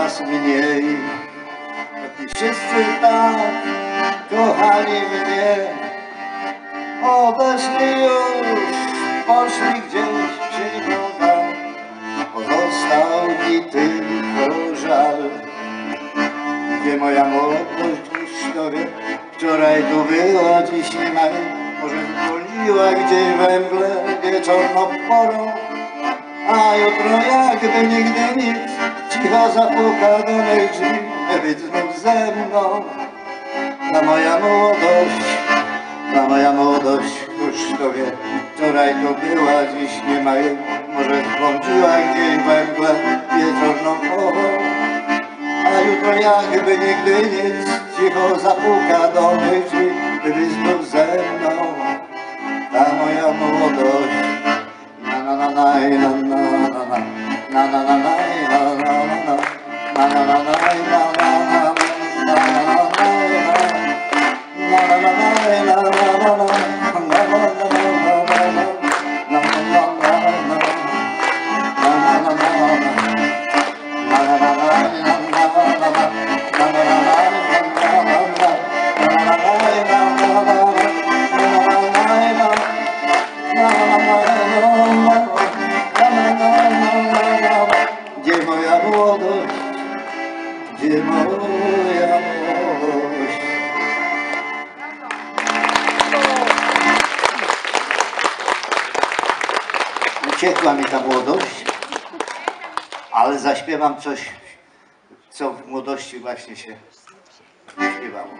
coraz mniej. I wszyscy tak kochali mnie, odeszli już, poszli gdzieś się noga, pozostał mi tylko żal. Gdzie moja młodość, kto wie, wczoraj tu była, dziś nie ma, może zwoliła gdzieś we mgle wieczorną porą, a jutro jakby nigdy nic, cicho zapuka do mych drzwi, być znów ze mną. Ta moja młodość, już to wie, wczoraj tu była, dziś nie ma jej, może zbłądziła gdzieś we mgle wieczorną porą, a jutro jakby nigdy nic, cicho zapuka do mych drzwi, być znów ze mną. Ta moja młodość, na na na na na na na na na na na na na na Gdzie moja młodość? Gdzie moja młodość? Uciekła mi ta młodość, ale zaśpiewam coś, co w młodości właśnie się śpiewało.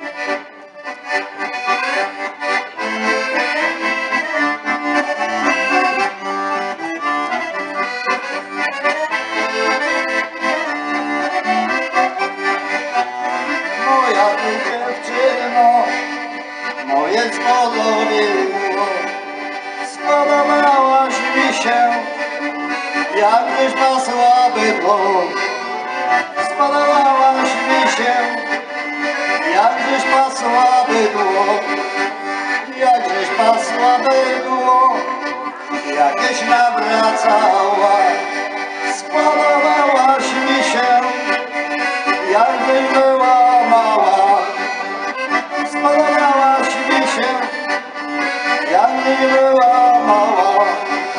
Moja tu dziewczyno, moje spodobiło, spodobałaś mi się, jakbyś pasła bydło. Spodobałaś mi się, jakbyś pasła bydło, jakbyś pasła bydło, jakieś nawracała. Spodobałaś mi się, jakbyś była mała. Spodobałaś mi się, jakbyś była mała.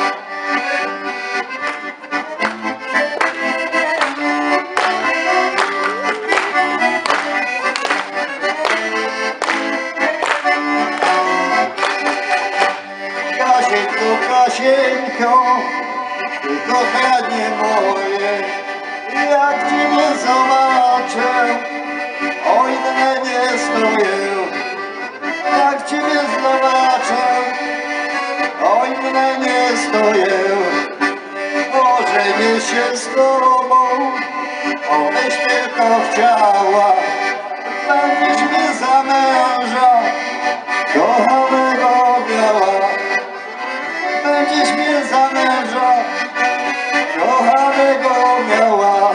Kasieńko, ty kochanie moje, jak ciebie zobaczę, oj dne nie stoję. Jak ciebie zobaczę, oj dne nie stoję. Ożenię się z tobą, obyś tylko chciała, będziesz mnie za męża kochanego miała. Będziesz mnie za męża kochanego miała.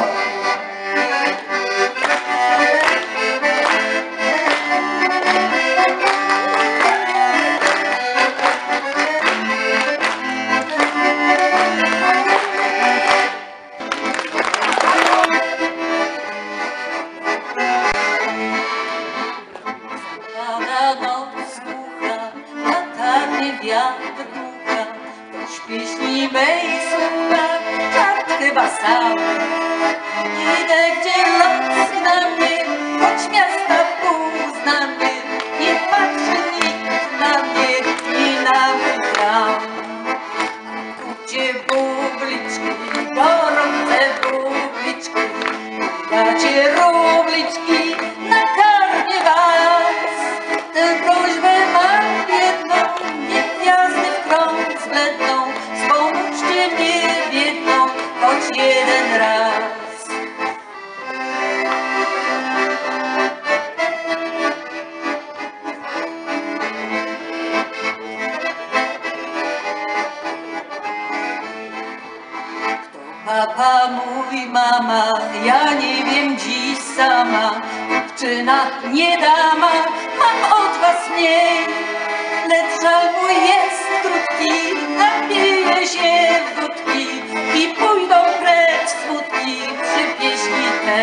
Pada noc słucha, latarnie wiatr dmucha, ktoś pieśni mej słucha, czart chyba sam. Idę, gdzie los na mnie, choć miasta pół zna mnie, nie patrzy nikt na mnie i na mój dram. Kupcie bubliczki, gorące bubliczki, dacie rubliczki, nakarmię was. Tę prośbę mam jedną, nie gwiazdy w krąg zbledną, wspomóżcie mnie biedną, choć jeden raz. Papa mówi, mama, ja nie wiem dziś sama, dziewczyna nie dama, mam od was mniej. Lecz żal mój jest krótki, napije się wódki i pójdą precz smutki przy pieśni tej.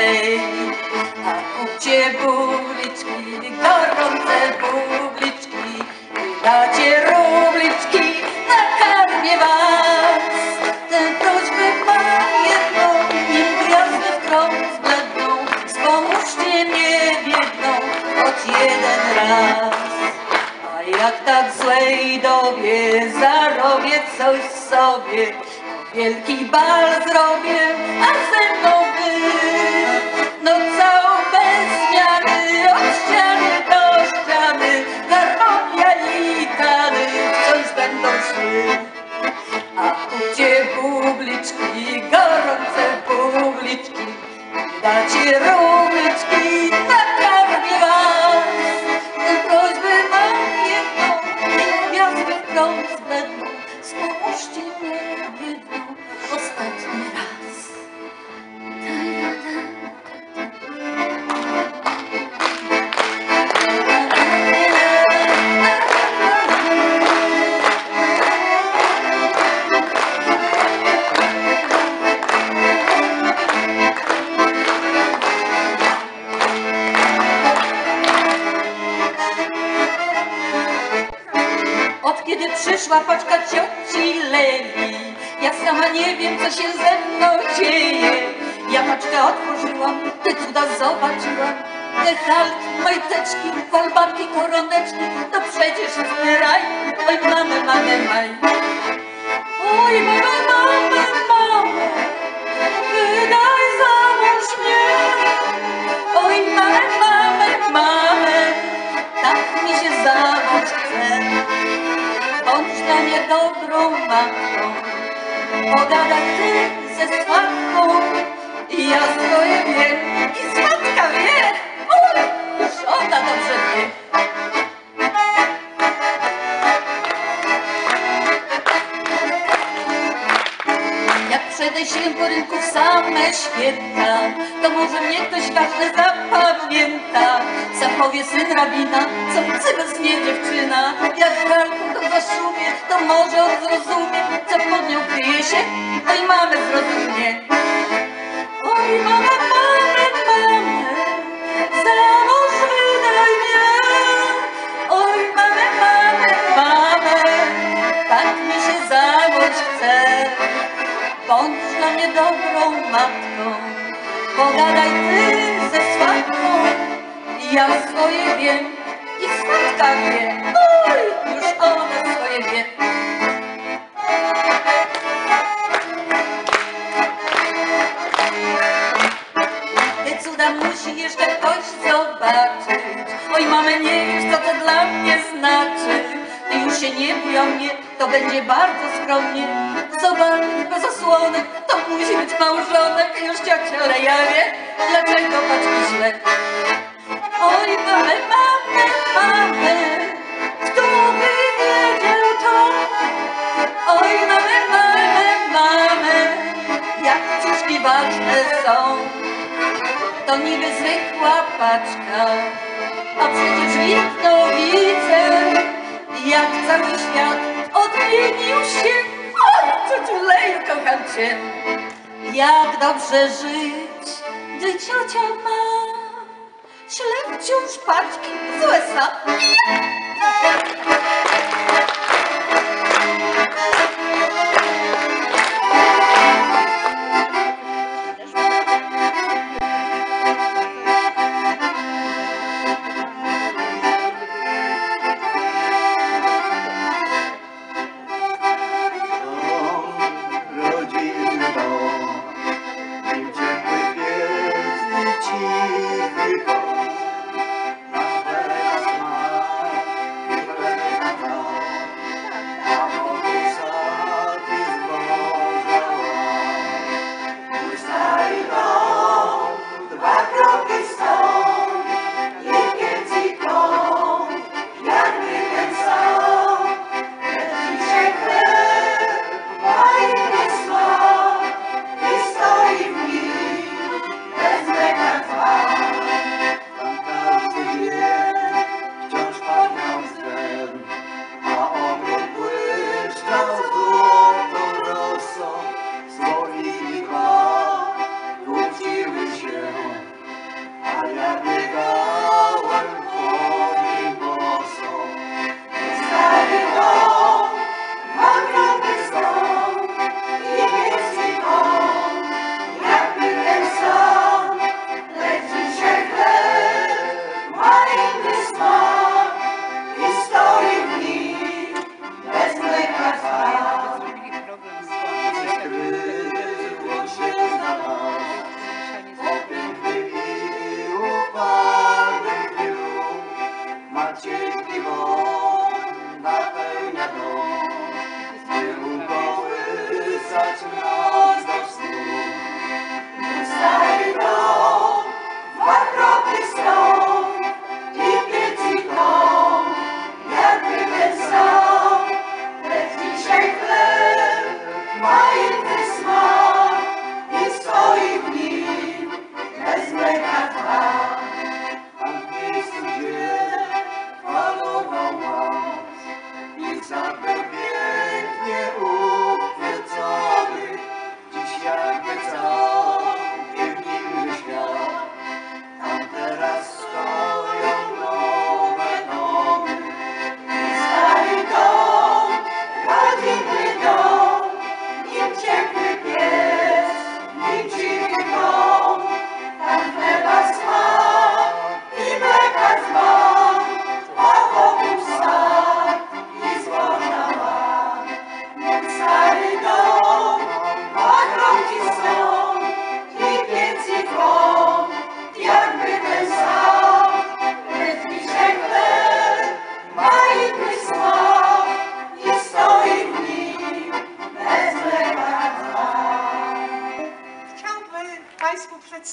dacie rubliczki, nakarmię was. Tę prośbę mam jedną, nim gwiazdy w krąg zbledną, wspomóżcie mnie biedną, choć jeden raz. A jak tak w złej dobie zarobię coś sobie, wielki bal zrobię, a ze mną wy. No całą bez zmiany, od ściany do ściany, harmonia i tany wciąż będą szły. A kupcie bubliczki, gorące bubliczki, dacie rubliczki, nakarmię was. Tę prośbę mam jedną, niech gwiazdy w krąg zbledną, wspomóżcie mnie biedną ostatni raz. Od kiedy przyszła paczka cioci Leli, ja sama nie wiem, co się ze mną dzieje. Ja paczkę otworzyłam, te cuda zobaczyłam, te halki, majteczki, falbanki, koroneczki, to przecież jest raj. Oj, mamę, mamę, maj. Oj, mamę, mamę, mamę, wydaj za mąż mnie. Oj, mamę, mamę, mamę, tak mi się za mąż chce. Bądź dla mnie dobrą matką, pogadaj ty ze swatką. I ja swoje wiem i swatka wie. Oj, już ona dobrze wie. Jak przede się po rynku w same święta, to może mnie ktoś ważny zapamięta. Sam powie syn rabina, co bez nie dziewczyna. Jak w ralku to zaszumie, to może on zrozumie, co pod nią kryje się. Oj, mamy zrozumie. Oj, mamę, mamę, mamę, za mąż wydaj mnie. Oj, mamę, mamę, mamę, tak mi się za mąż chce. Bądź dla mnie dobrą matką, pogadaj ty ze swatką. Ja swoje wiem i swatka wie. Oj, już ona swoje wie. Te cuda musi jeszcze ktoś zobaczyć. Oj, mamy, nie wiesz, co to dla mnie znaczy. Ty już się nie bój o mnie, to będzie bardzo skromnie. Zobaczyć bez osłonek, to musi być małżonek. Już ciocia Leja wie, dlaczego paczki źle. Oj, mamy, mamy, mamy, kto by wiedział to? Oj, mamy, mamy, mamy, jak ciuszki ważne są. To niby zwykła paczka, a przecież widno widzę, jak cały świat odmienił się. Oj, ciociu Leju, kocham cię. Jak dobrze żyć, gdy ciocia ma ślep wciąż paczki z USA.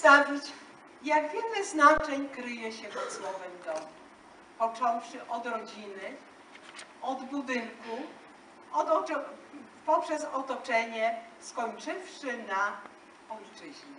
przedstawić, jak wiele znaczeń kryje się pod słowem dom. Począwszy od rodziny, od budynku, poprzez otoczenie, skończywszy na ojczyźnie.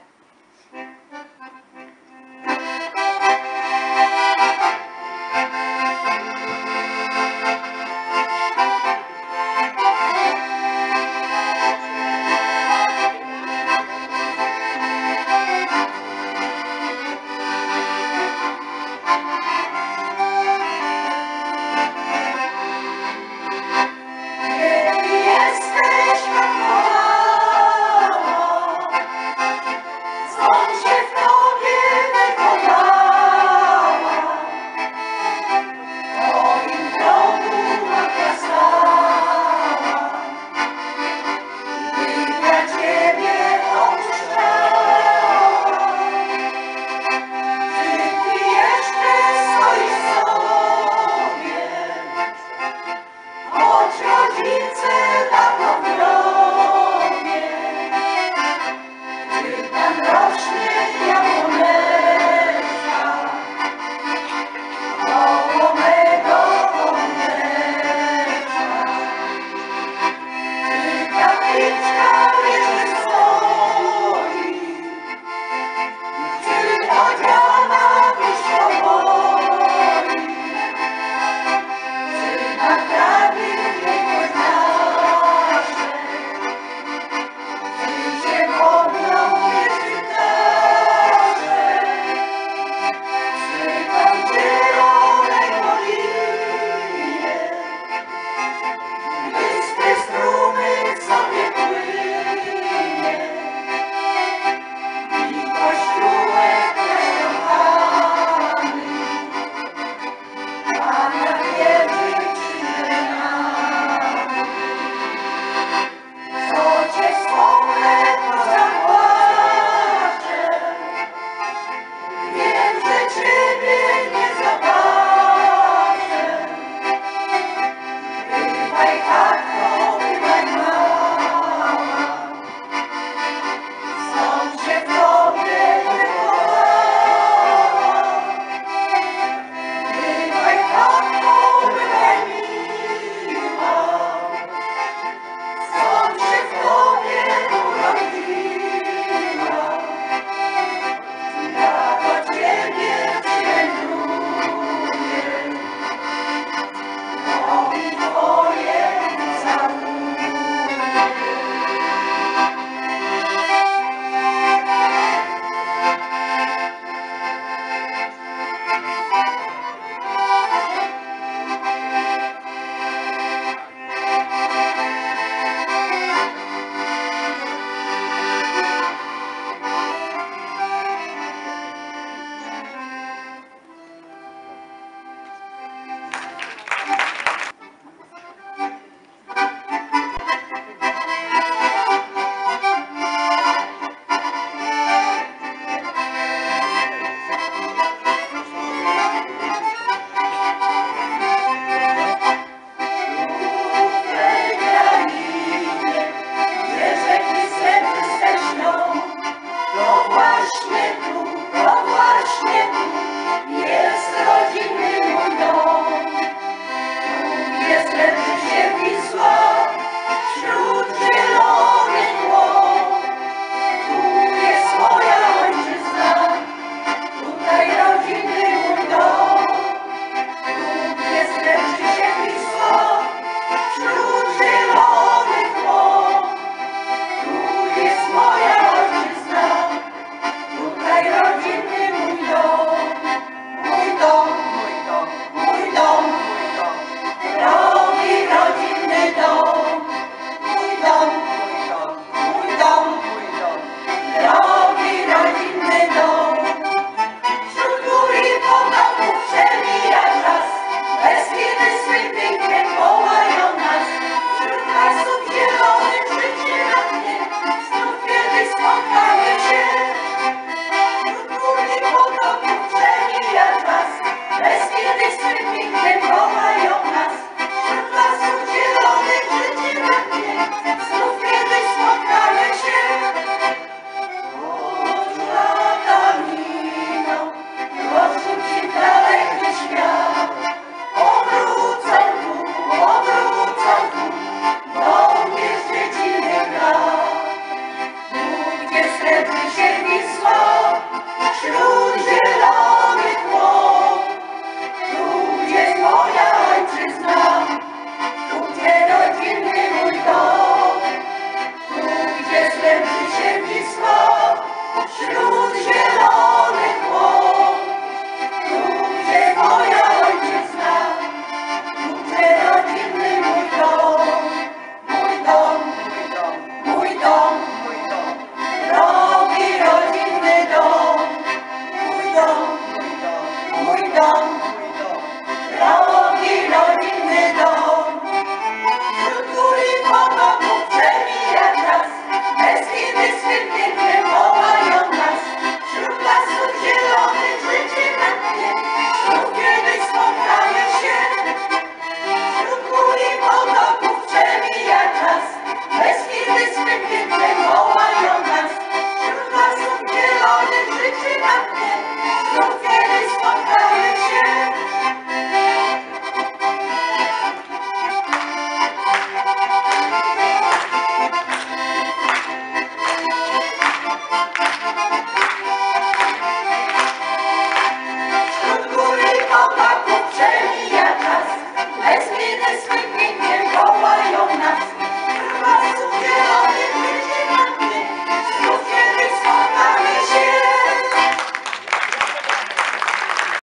Dzień dobry.